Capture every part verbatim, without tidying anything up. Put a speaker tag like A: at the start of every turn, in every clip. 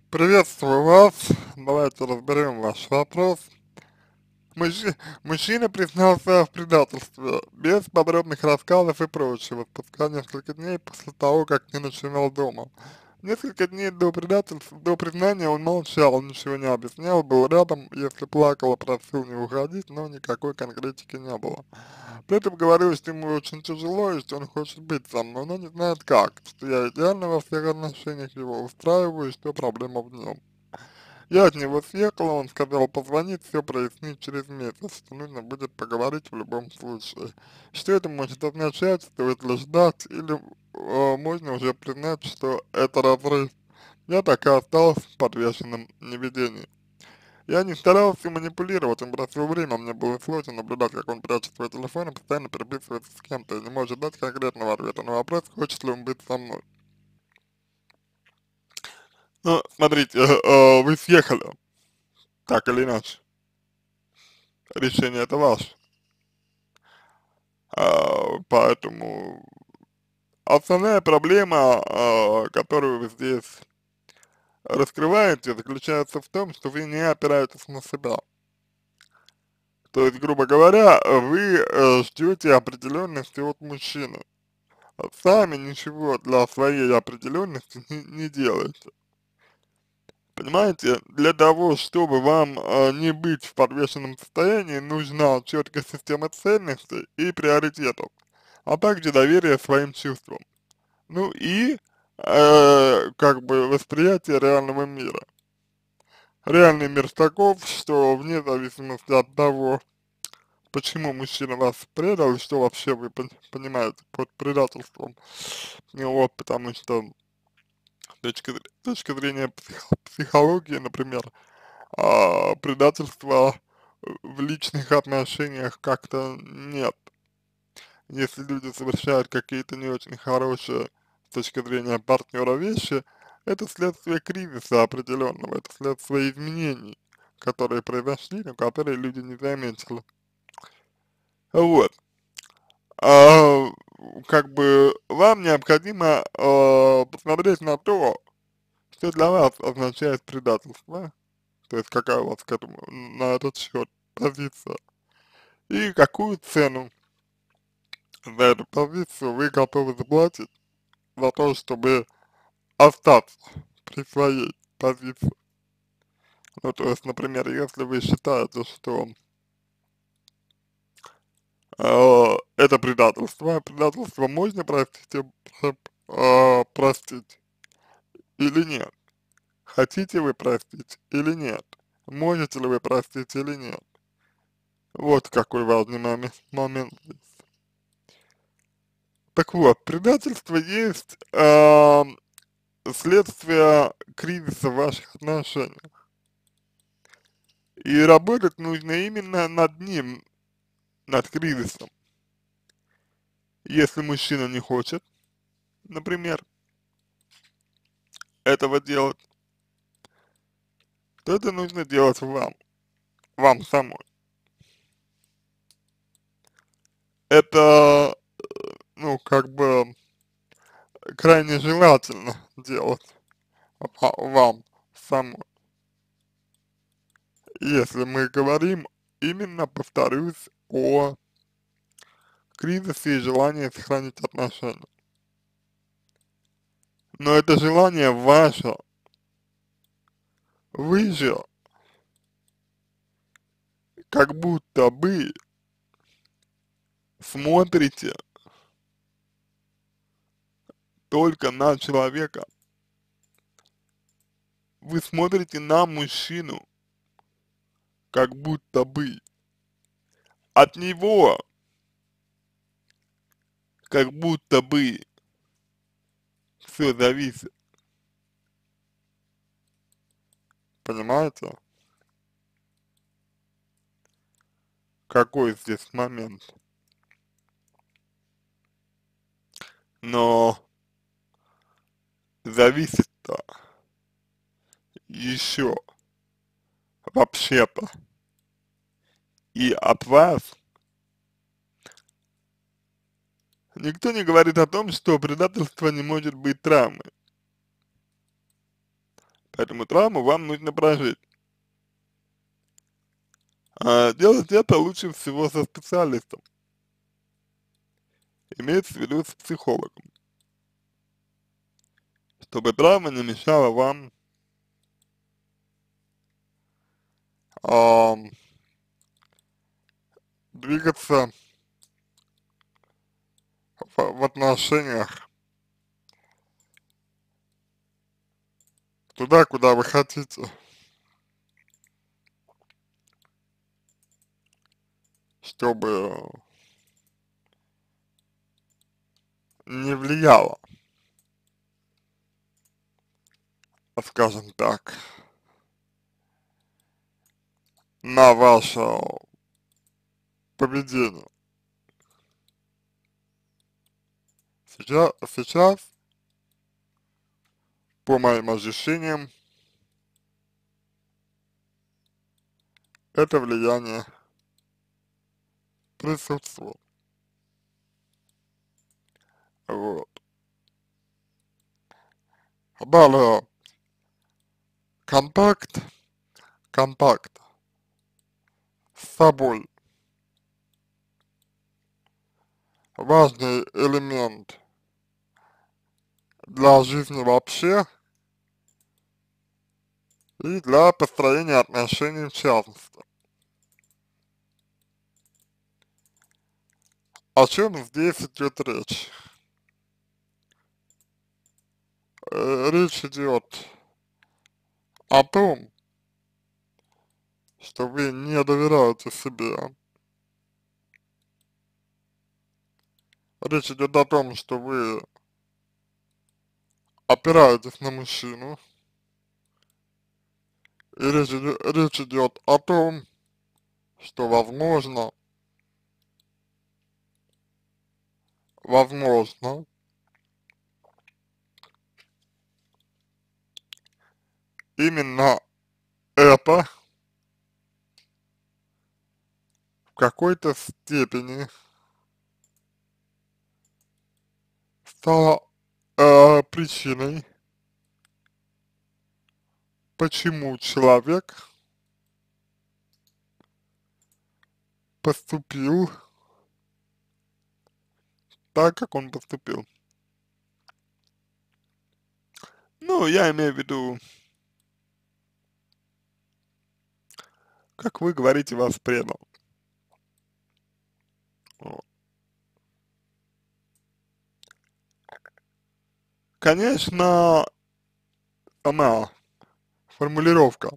A: Приветствую вас. Давайте разберем ваш вопрос. Мужчи- Мужчина признался в предательстве без подробных рассказов и прочего, спустя несколько дней после того, как не ночевал дома. Несколько дней до предательства, до признания он молчал, ничего не объяснял, был рядом, если плакал, просил не уходить, но никакой конкретики не было. При этом говорил, что ему очень тяжело и что он хочет быть со мной, но не знает как, что я идеально во всех отношениях его устраиваю и что проблема в нем. Я от него съехала, он сказал позвонить, все прояснить через месяц, что нужно будет поговорить в любом случае. Что это может означать, стоит ли ждать, или э, можно уже признать, что это разрыв. Я так и осталась в подвешенном неведении. Я не старался манипулировать, он бросил время, мне было сложно наблюдать, как он прячет свой телефон и постоянно переписывается с кем-то, и не может дать конкретного ответа на вопрос, хочет ли он быть со мной. Ну, смотрите, э, э, вы съехали, так или иначе, решение это ваше. А, поэтому основная проблема, а, которую вы здесь раскрываете, заключается в том, что вы не опираетесь на себя. То есть, грубо говоря, вы э, ждете определенности от мужчины, а сами ничего для своей определенности не, не делаете. Понимаете, для того, чтобы вам э, не быть в подвешенном состоянии, нужна четкая система ценностей и приоритетов, а также доверие своим чувствам. Ну и, э, как бы, восприятие реального мира. Реальный мир таков, что вне зависимости от того, почему мужчина вас предал, и что вообще вы пон- понимаете под предательством, ну вот, потому что с точки, зр- с точки зрения псих- психологии, например, а, предательства в личных отношениях как-то нет. Если люди совершают какие-то не очень хорошие с точки зрения партнера вещи, это следствие кризиса определенного, это следствие изменений, которые произошли, но которые люди не заметили. Вот. А, как бы вам необходимо а, посмотреть на то, что для вас означает предательство, то есть какая у вас к этому, на этот счет позиция, и какую цену за эту позицию вы готовы заплатить за то, чтобы остаться при своей позиции. Ну, то есть, например, если вы считаете, что э, это предательство, предательство можно простить, и про- э, простить или нет? Хотите вы простить или нет? Можете ли вы простить или нет? Вот какой важный момент, момент здесь. Так вот, предательство есть э, следствие кризиса в ваших отношениях. И работать нужно именно над ним, над кризисом. Если мужчина не хочет, например, этого делать, то это нужно делать вам, вам самой. Это, ну, как бы крайне желательно делать ва- вам самой. Если мы говорим именно, повторюсь, о кризисе и желании сохранить отношения. Но это желание ваше. Вы же как будто бы смотрите только на человека. Вы смотрите на мужчину, как будто бы от него, как будто бы все зависит. Понимаете, какой здесь момент? Но зависит-то еще вообще-то и от вас. Никто не говорит о том, что предательство не может быть травмой. Поэтому травму вам нужно прожить. А делать это лучше всего со специалистом, имеется в виду с психологом, чтобы травма не мешала вам ам, двигаться в, в отношениях туда, куда вы хотите, чтобы не влияло, скажем так, на ваше поведение. Сейчас, сейчас, по моим ощущениям, это влияние присутствует. Вот. Далее, контакт, контакт с собой. Важный элемент для жизни вообще и для построения отношений в частности. О чем здесь идет речь? Э, речь идет о том, что вы не доверяете себе. Речь идет о том, что вы опираетесь на мужчину. И речь идет, речь идет о том, что возможно, возможно, именно это в какой-то степени стало э, причиной, почему человек поступил так, как он поступил. Ну, я имею в виду, как вы говорите, вас предал. Вот. Конечно, сама формулировка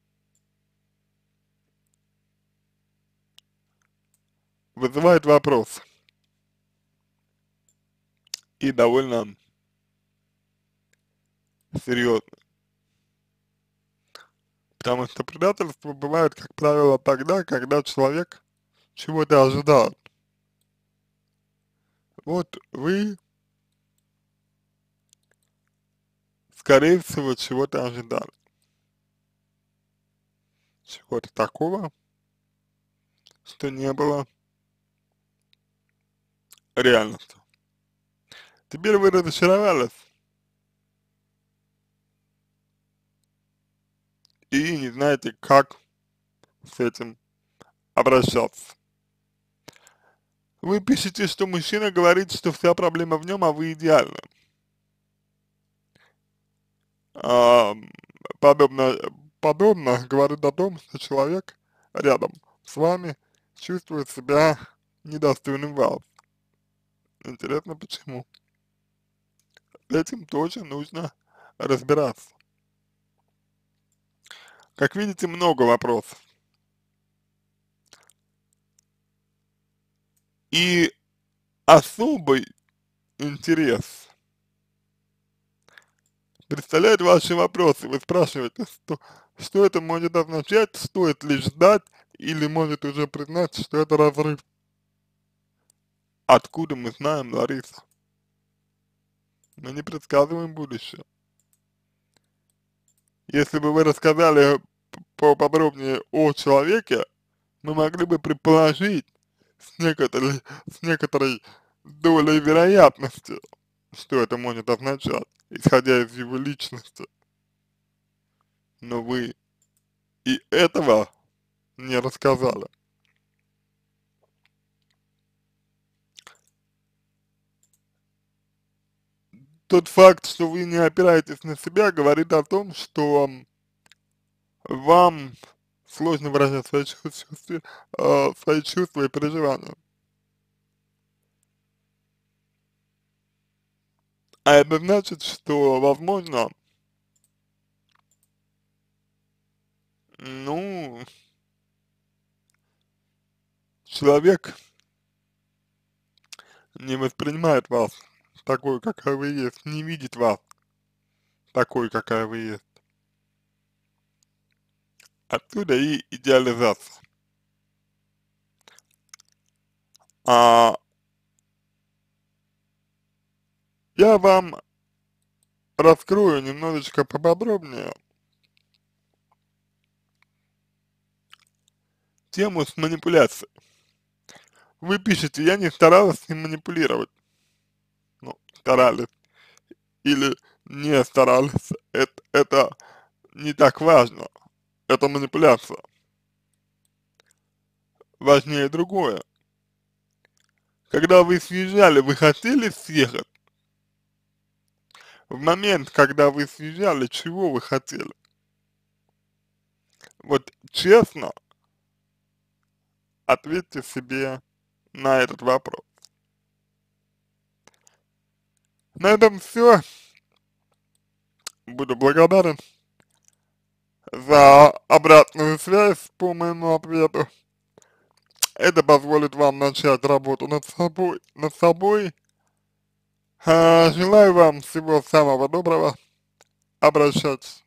A: вызывает вопрос. И довольно серьезно. Потому что предательство бывает, как правило, тогда, когда человек чего-то ожидает. Вот вы, скорее всего, чего-то ожидали. Чего-то такого, что не было реальностью. Теперь вы разочаровались и не знаете, как с этим обращаться. Вы пишете, что мужчина говорит, что вся проблема в нем, а вы идеальны. А, подобно, подобно говорит о том, что человек рядом с вами чувствует себя недостойным вас. Интересно, почему? С этим тоже нужно разбираться. Как видите, много вопросов. И особый интерес представляют ваши вопросы. Вы спрашиваете, что, что это может означать, стоит ли ждать, или может уже признать, что это разрыв. Откуда мы знаем, Лариса? Мы не предсказываем будущее. Если бы вы рассказали поподробнее о человеке, мы могли бы предположить с некоторой, с некоторой долей вероятности, что это может означать, исходя из его личности. но вы и этого не рассказали. Тот факт, что вы не опираетесь на себя, говорит о том, что вам сложно выражать свои чувства, э, свои чувства и переживания. А это значит, что, возможно, ну, человек не воспринимает вас такой, какая вы есть, не видит вас такой, какая вы есть. Отсюда и идеализация. А я вам раскрою немножечко поподробнее тему с манипуляцией. Вы пишете, я не старалась с ним манипулировать. Ну, старались или не старались, это, это не так важно. Это манипуляция. Важнее другое. Когда вы съезжали, вы хотели съехать? В момент, когда вы съезжали, чего вы хотели? Вот честно ответьте себе на этот вопрос. На этом все. Буду благодарен за обратную связь по моему ответу. Это позволит вам начать работу над собой. Над собой. А, желаю вам всего самого доброго. Обращайтесь.